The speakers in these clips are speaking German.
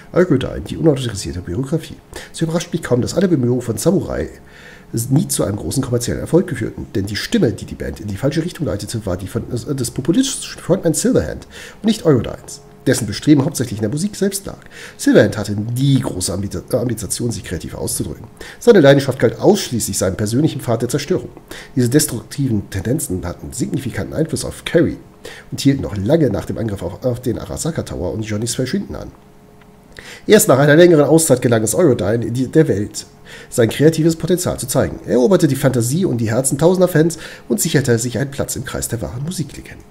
Eurodyne, die unautorisierte Biografie. Es überrascht mich kaum, dass alle Bemühungen von Samurai nie zu einem großen kommerziellen Erfolg geführten, denn die Stimme, die die Band in die falsche Richtung leitete, war die des populistischen Frontman Silverhand und nicht Eurodynes, dessen Bestreben hauptsächlich in der Musik selbst lag. Silverhand hatte nie große Ambition, sich kreativ auszudrücken. Seine Leidenschaft galt ausschließlich seinem persönlichen Pfad der Zerstörung. Diese destruktiven Tendenzen hatten signifikanten Einfluss auf Carrie und hielten noch lange nach dem Angriff auf den Arasaka Tower und Johnnys Verschwinden an. Erst nach einer längeren Auszeit gelang es Eurodyne in der Welt, sein kreatives Potenzial zu zeigen. Er eroberte die Fantasie und die Herzen tausender Fans und sicherte sich einen Platz im Kreis der wahren Musiklegenden.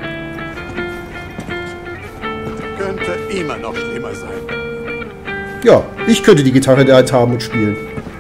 Könnte immer noch schlimmer sein. Ja, ich könnte die Gitarre der halt haben und spielen.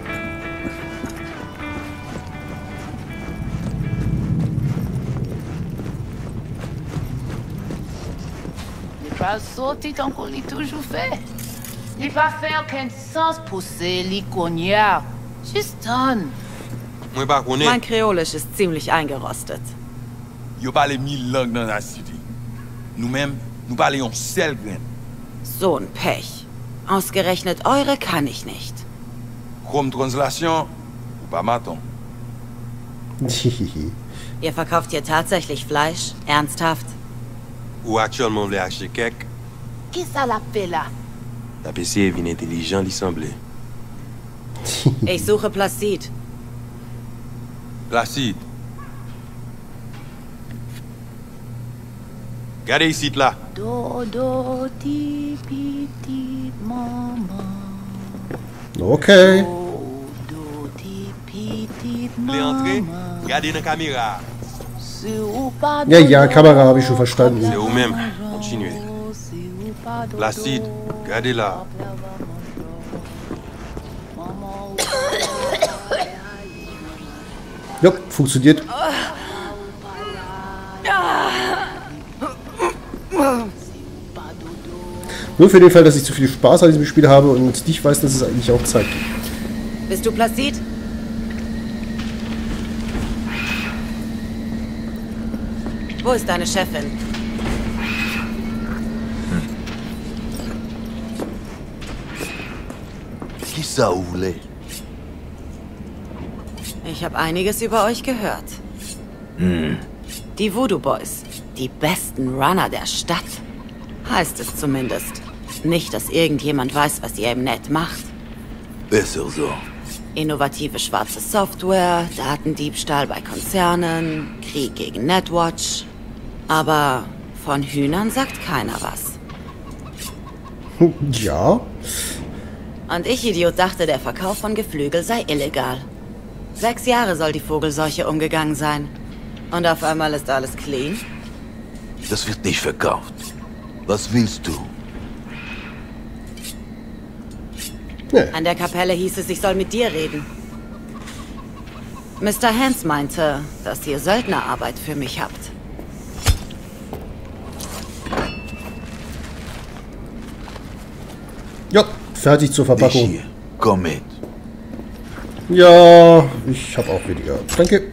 Pas sauté tant qu'on l'a toujours fait. Il va faire aucun sens pousser les cognards. Juste done. Mein Kreolisch ist ziemlich eingerostet. Yo parle 1000 langues dans la cité. Nous-mêmes, nous parlons seul grain. So ein Pech. Ausgerechnet eure kann ich nicht. Comme translation, ou pas maton. Ihr verkauft hier tatsächlich Fleisch? Ernsthaft? Ou actuellement voulez acheter quelque? Qui ça la fait là? La PC est bien intelligent, il semblait. Ich suche Placide. Placide. Regardez ici, là. Dodo, ti, piti, maman. Okay. Dodo, ti, piti, Voulez entrer? maman. Regardez dans la caméra. Ja, ja, Kamera habe ich schon verstanden. C'est vous-même. Continuez. Placide, regardez là. Ja, funktioniert. Nur für den Fall, dass ich zu viel Spaß an diesem Spiel habe und nicht weiß, dass es eigentlich auch Zeit gibt. Bist du Placide? Wo ist deine Chefin? Qui ça vous voulez? Ich habe einiges über euch gehört. Die Voodoo Boys, die besten Runner der Stadt. Heißt es zumindest. Nicht, dass irgendjemand weiß, was ihr im Netz macht. Besser so. Innovative schwarze Software, Datendiebstahl bei Konzernen, Krieg gegen Netwatch. Aber von Hühnern sagt keiner was. Ja. Und ich, Idiot, dachte, der Verkauf von Geflügel sei illegal. 6 Jahre soll die Vogelseuche umgegangen sein. Und auf einmal ist alles clean? Das wird nicht verkauft. Was willst du? Nee. An der Kapelle hieß es, ich soll mit dir reden. Mr. Hans meinte, dass ihr Söldnerarbeit für mich habt. Ja, fertig zur Ich Verpackung. hier. Komm mit. Ja, ich habe auch weniger. Danke.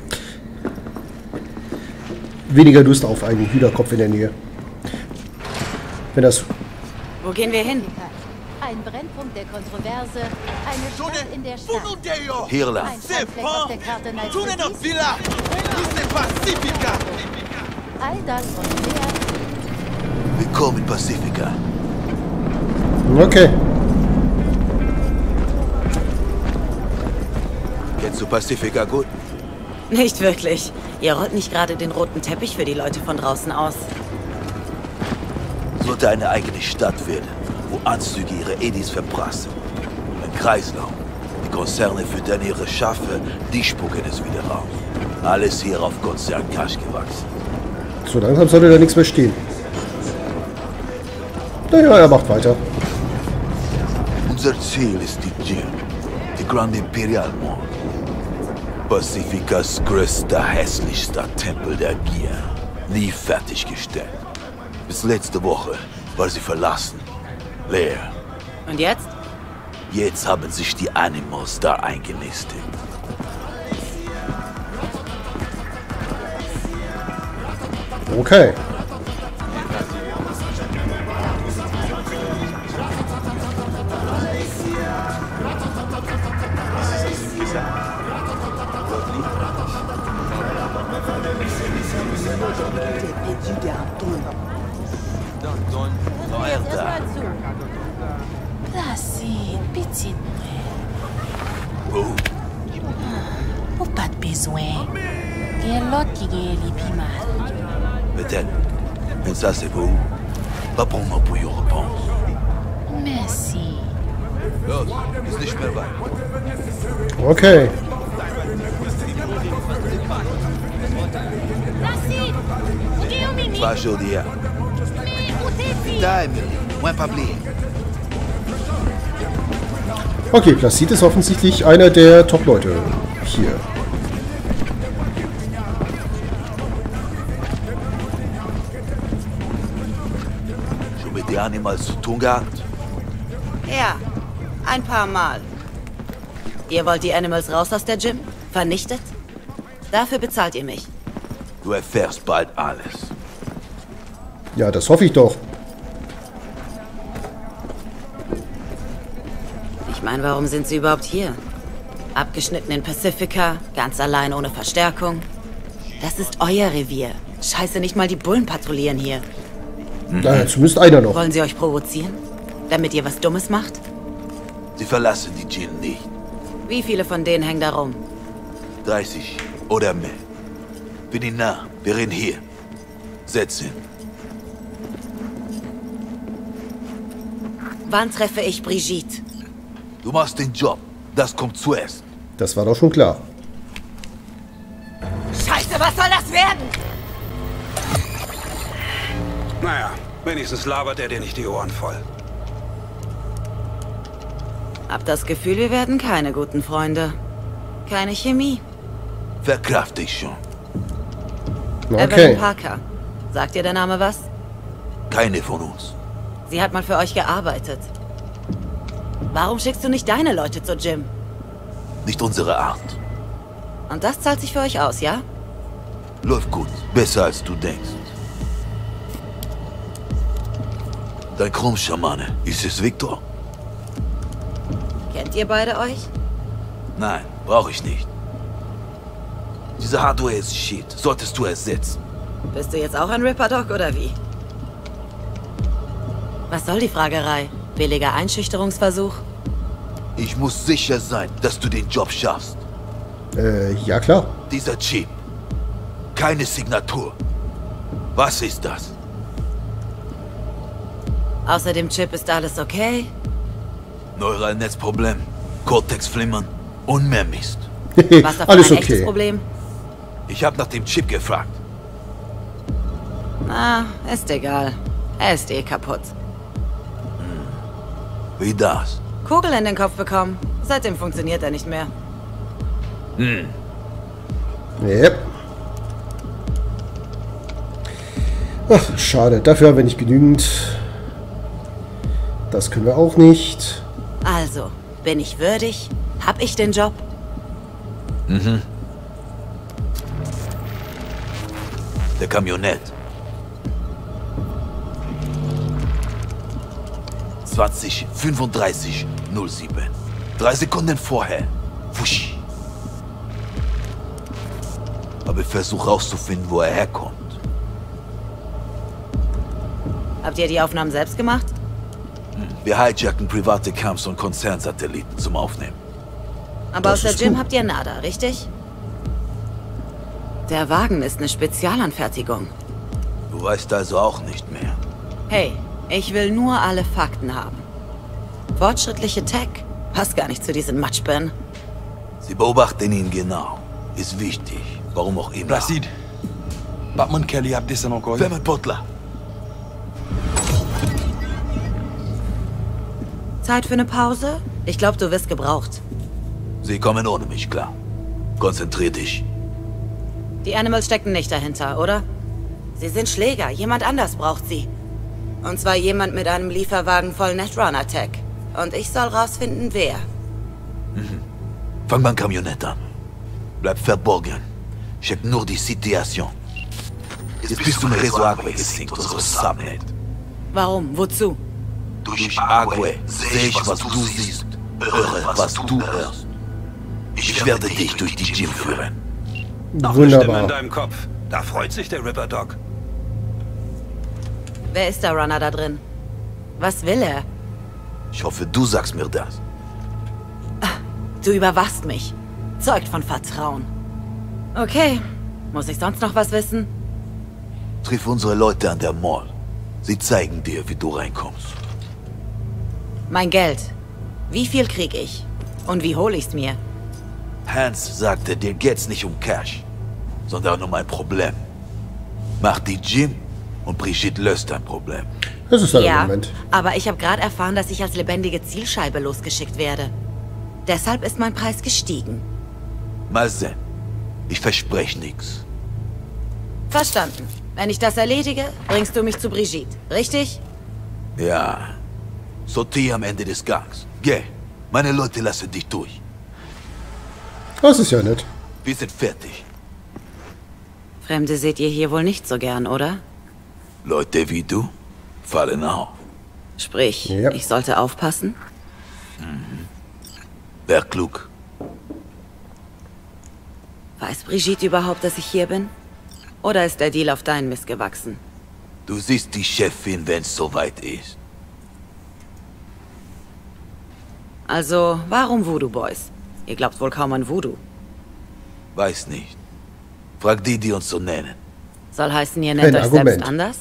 Weniger Lust auf einen Hühnerkopf in der Nähe. Wenn das... Wo gehen wir hin? Ein Brennpunkt der Kontroverse, eine Stadt in der Stadt. Hier lang. Ein Fleck auf der Karte Night Tournez notre Cities. villa. Tout c'est Pacifica. All das und mehr. Willkommen in Pacifica. Okay. Kennst du Pacifica gut? Nicht wirklich. Ihr rollt nicht gerade den roten Teppich für die Leute von draußen aus. Sollte eine eigene Stadt werden, wo Anzüge ihre Edis verprassen. Ein Kreislauf. Die Konzerne füttern ihre Schafe, die spucken es wieder raus. Alles hier auf Konzern-Cash gewachsen. So langsam sollte da nichts mehr stehen. Naja, er macht weiter. Unser Ziel ist die GIL, die Grand Imperial Mall. Pacificas größter, hässlichster Tempel der Gier. Nie fertiggestellt. Bis letzte Woche war sie verlassen. Leer. Und jetzt? Jetzt haben sich die Animals da eingenistet. Okay. Erstmal zu. Placide, petite mouais. Ou pas de besoin. Il y a l'autre qui gagne les plus mal. Peut-être. Mais ça, c'est pour vous. Pas pour moi pour y répondre. Merci. Los, ist nicht mehr weit. Okay. Placide, où est au mimi? Pas chaud d'hier. Mais où t'es-tu? Putain, Emily. Moins pas oublier. Okay, Placide ist offensichtlich einer der Top-Leute hier. Schon mit den Animals zu tun gehabt? Ja, ein paar Mal. Ihr wollt die Animals raus aus der Gym? Vernichtet? Dafür bezahlt ihr mich. Du erfährst bald alles. Ja, das hoffe ich doch. Ich meine, warum sind sie überhaupt hier? Abgeschnitten in Pacifica, ganz allein ohne Verstärkung. Das ist euer Revier. Scheiße, nicht mal die Bullen patrouillieren hier. Naja, zumindest einer noch. Wollen sie euch provozieren? Damit ihr was Dummes macht? Sie verlassen die Djinn nicht. Wie viele von denen hängen da rum? 30 oder mehr. Bin ich nah. Wir reden hier. Setz hin. Wann treffe ich Brigitte? Du machst den Job. Das kommt zuerst. Das war doch schon klar. Scheiße, was soll das werden? Naja, wenigstens labert er dir nicht die Ohren voll. Hab das Gefühl, wir werden keine guten Freunde. Keine Chemie. Verkraft dich schon. Evelyn Okay. Parker. Sagt dir der Name was? Keine von uns. Sie hat mal für euch gearbeitet. Warum schickst du nicht deine Leute zur Gym? Nicht unsere Art. Und das zahlt sich für euch aus, ja? Läuft gut. Besser als du denkst. Dein Krummschamane. Ist es Victor? Kennt ihr beide euch? Nein, brauche ich nicht. Diese Hardware ist Shit. Solltest du ersetzen. Bist du jetzt auch ein Ripper-Dog oder wie? Was soll die Fragerei? Billiger Einschüchterungsversuch? Ich muss sicher sein, dass du den Job schaffst. Ja klar. Dieser Chip. Keine Signatur. Was ist das? Außer dem Chip ist alles okay? Neuralnetzproblem, Cortex-Flimmern und mehr Mist. Was davon Alles ein echtes okay. Problem? Ich habe nach dem Chip gefragt. Na, ist egal. Er ist eh kaputt. Wie das? Kugel in den Kopf bekommen. Seitdem funktioniert er nicht mehr. Yep. Ach, schade. Dafür haben wir nicht genügend. Das können wir auch nicht. Also, bin ich würdig? Hab ich den Job? Der Kamionett. 20:35:07. 3 Sekunden vorher. Wusch. Aber ich versuche rauszufinden, wo er herkommt. Habt ihr die Aufnahmen selbst gemacht? Wir hijacken private Camps und Konzernsatelliten zum Aufnehmen. Aber Das aus der ist Gym gut. habt ihr nada, richtig? Der Wagen ist eine Spezialanfertigung. Du weißt also auch nicht mehr. Hey, ich will nur alle Fakten haben. Fortschrittliche Tech passt gar nicht zu diesen Matschbirnen. Sie beobachten ihn genau. Ist wichtig. Warum auch immer. Placide. Batman Kelly a descend encore. Ferme le porte là. Zeit für eine Pause? Ich glaube, du wirst gebraucht. Sie kommen ohne mich klar. Konzentrier dich. Die Animals stecken nicht dahinter, oder? Sie sind Schläger. Jemand anders braucht sie. Und zwar jemand mit einem Lieferwagen voll Netrunner-Tech. Und ich soll rausfinden, wer. Fang beim Kamionett an. Bleib verborgen. Check nur die Situation. Jetzt bist du mit Rezo Agwe gesinkt, unsere Subnet. Warum? Wozu? Durch Agwe sehe ich, was du siehst. Höre, was du hörst. Ich werde dich durch die Gym führen. Noch eine Stimme in Wunderbar. deinem Kopf. Da freut sich der Ripper Dog. Wer ist der Runner da drin? Was will er? Ich hoffe, du sagst mir das. Du überwachst mich. Zeugt von Vertrauen. Okay. Muss ich sonst noch was wissen? Triff unsere Leute an der Mall. Sie zeigen dir, wie du reinkommst. Mein Geld. Wie viel krieg ich? Und wie hole ich's mir? Hans sagte, dir geht's nicht um Cash, sondern um ein Problem. Mach die Gym und Brigitte löst dein Problem. Das ist ein Ja, Argument. aber ich habe gerade erfahren, dass ich als lebendige Zielscheibe losgeschickt werde. Deshalb ist mein Preis gestiegen. Mal sehen. Ich verspreche nichts. Verstanden. Wenn ich das erledige, bringst du mich zu Brigitte, richtig? Ja. Sortier am Ende des Gangs. Geh. Meine Leute lassen dich durch. Das ist ja nett. Wir sind fertig. Fremde seht ihr hier wohl nicht so gern, oder? Leute wie du fallen auf. Sprich, Ja. ich sollte aufpassen? Wär klug. Weiß Brigitte überhaupt, dass ich hier bin? Oder ist der Deal auf deinen Mist gewachsen? Du siehst die Chefin, wenn's soweit ist. Also, warum Voodoo Boys? Ihr glaubt wohl kaum an Voodoo. Weiß nicht. Frag die uns so nennen. Soll heißen, ihr Ein nennt euch Argument. selbst anders?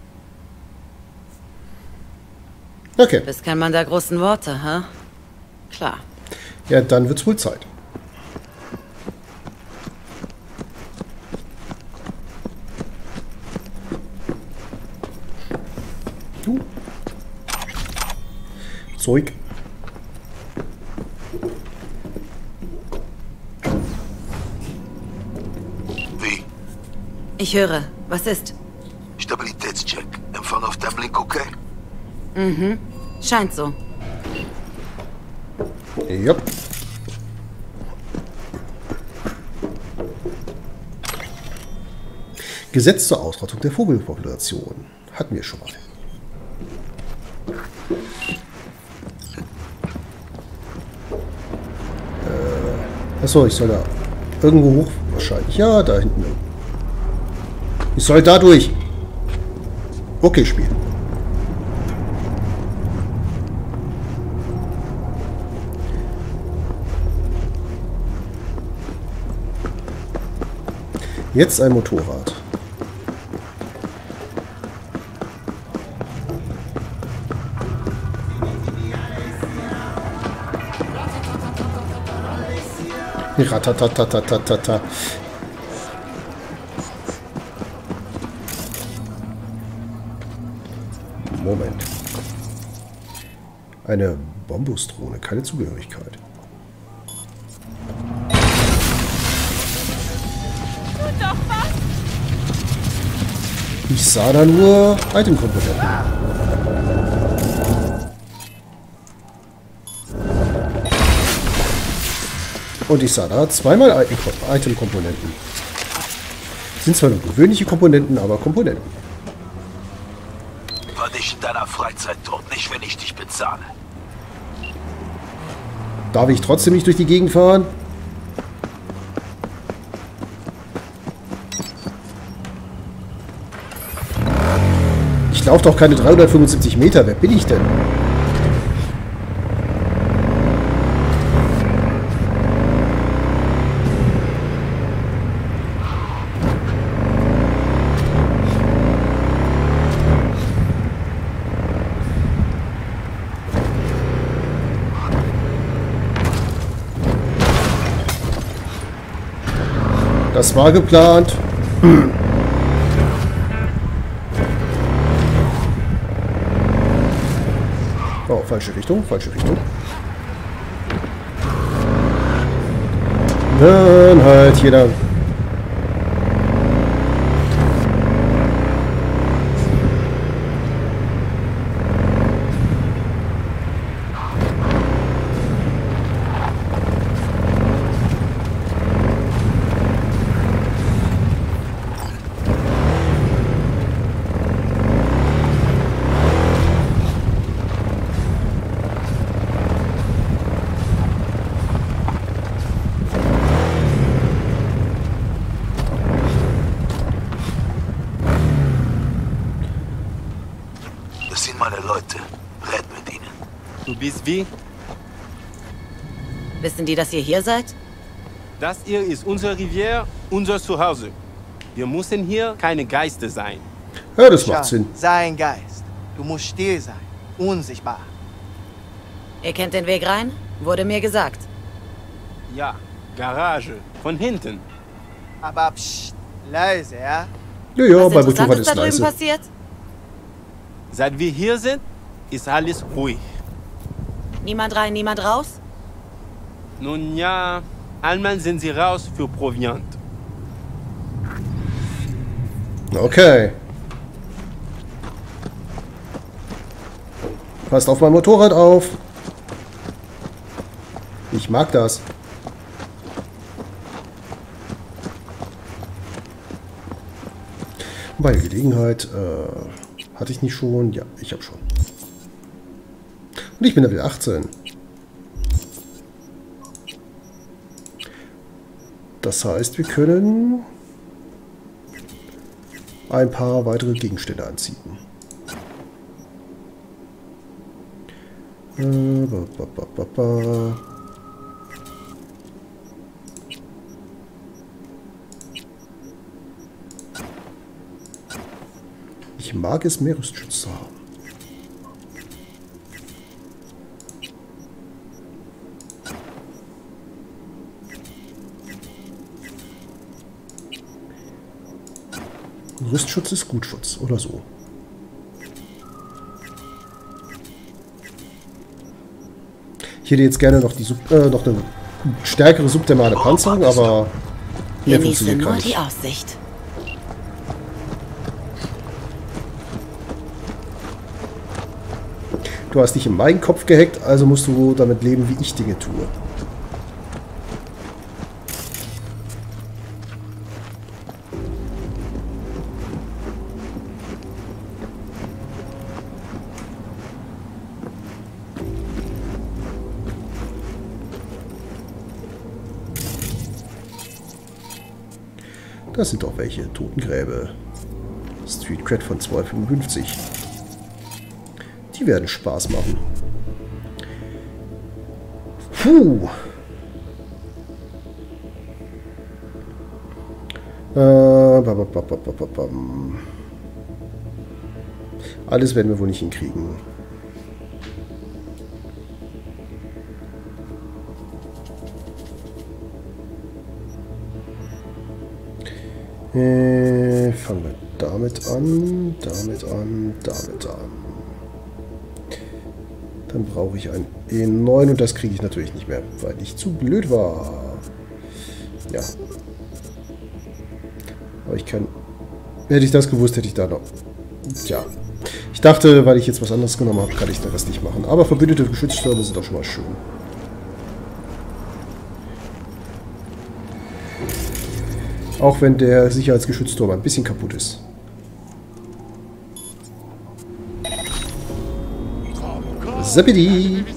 Okay. Bist kein Mann der großen Worte, hä? Klar. Ja, dann wird's wohl Zeit. Du. Zeug. Wie? Ich höre. Was ist? Stabilitätscheck. Empfang auf deinem Link, okay? Scheint so. Ja. Gesetz zur Ausrottung der Vogelpopulation. Hatten wir schon mal. Achso, ich soll da irgendwo hoch. Wahrscheinlich. Ja, da hinten. Ich soll da durch. Okay, Spiel. Jetzt ein Motorrad. Ratatatatata. Moment. Eine Bombusdrohne, keine Zugehörigkeit. Ich sah da nur Itemkomponenten. Und ich sah da zweimal Itemkomponenten. Sind zwar nur gewöhnliche Komponenten, aber Komponenten. War dich in deiner Freizeit dort, nicht wenn ich dich bezahle. Darf ich trotzdem nicht durch die Gegend fahren? Ich laufe doch keine 375 Meter. Wer bin ich denn? Das war geplant. Oh, falsche Richtung, falsche Richtung. Dann halt hier lang. meine Leute. Red mit ihnen. Du bist wie? Wissen die, dass ihr hier seid? Das hier ist unsere Rivière, unser Zuhause. Wir müssen hier keine Geister sein. Ja, das macht Sinn. Sei ein Geist. Du musst still sein. Unsichtbar. Ihr kennt den Weg rein? Wurde mir gesagt. Ja, Garage. Von hinten. Aber psst, leise, ja? Ja, ja, Was bei Motorrad Interessantes ist da drüben leise. passiert? Seit wir hier sind, ist alles ruhig. Niemand rein, niemand raus? Nun ja, einmal sind sie raus für Proviant. Okay. Passt auf mein Motorrad auf. Ich mag das. Bei der Gelegenheit, hatte ich nicht schon? Ja, ich habe schon. Und ich bin Level 18. Das heißt, wir können ein paar weitere Gegenstände anziehen. Ich mag es, mehr Rüstschutz zu haben. Rüstschutz ist Gutschutz oder so. Ich hätte jetzt gerne noch die noch eine stärkere subthermale Panzerung, aber mehr funktioniert gar nicht. Die Aussicht. Du hast dich in meinen Kopf gehackt, also musst du damit leben, wie ich Dinge tue. Das sind doch welche Totengräbe. Street Cred von 2,55. Die werden Spaß machen. Puh. Alles werden wir wohl nicht hinkriegen. Fangen wir damit an, damit an, damit an. Dann brauche ich ein E9 und das kriege ich natürlich nicht mehr, weil ich zu blöd war. Ja. Aber ich kann... Hätte ich das gewusst, hätte ich da noch... Tja. Ich dachte, weil ich jetzt was anderes genommen habe, kann ich das nicht machen. Aber verbündete Geschütztürme sind doch schon mal schön. Auch wenn der Sicherheitsgeschützturm ein bisschen kaputt ist. Zappidi!